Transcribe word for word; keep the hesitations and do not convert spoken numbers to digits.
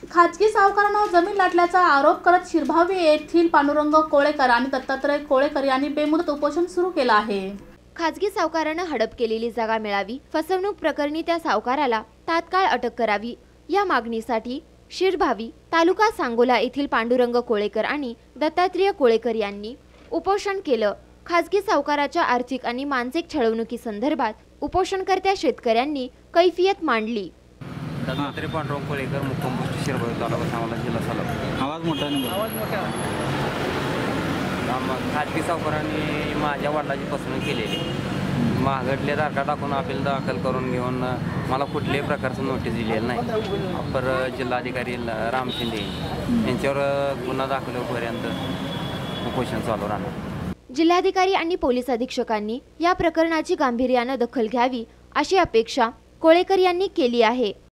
खाजगी सावकारांना जमीन लाटल्याचा आरोप करत शिरभावी येथील पांडुरंग कोळेकर आणि दत्तात्रय कोळेकर यांनी बेमुदत उपोषण सुरू केलं आहे। खाजगी सावकारानं हडप केलेली जागा मिळावी, फसवणूक प्रकरणी त्या सावकाराला तात्काळ अटक करावी या मागणीसाठी शिरभावी तालुका सांगोला येथील पांडुरंग कोळेकर आणि दत्तात्रय कोळेकर यांनी उपोषण केलं। खाजगी सावकाराच्या आर्थिक आणि मानसिक छळवणुकीसंदर्भात उपोषणकर्त्या शेतकऱ्यांनी कैफियत मांडली। दत्तात्रय पांडुरंग कोळेकर, मुक्काम पोस्ट शिरभावी, तालुका सांगोला, जिल्हा सोलापूर। आवाज मोठा नाही, आवाज मोठा। खाजगी सावकारांनी माझ्या वडिलांची फसवणूक केलेली, महागडले तारखा टाकून अपील दाखल करून घेऊन मला कुठल्याही प्रकारचं नोटीस दिलेलं नाही। अपर जिल्हाधिकारी राम शिंदे यांच्यावर गुन्हा दाखल होईपर्यंत उपोषण चालू राहणार। जिल्हाधिकारी आणि पोलीस अधीक्षकांनी या प्रकरणाची गांभीर्याने दखल घ्यावी अशी अपेक्षा कोळेकर यांनी केली आहे।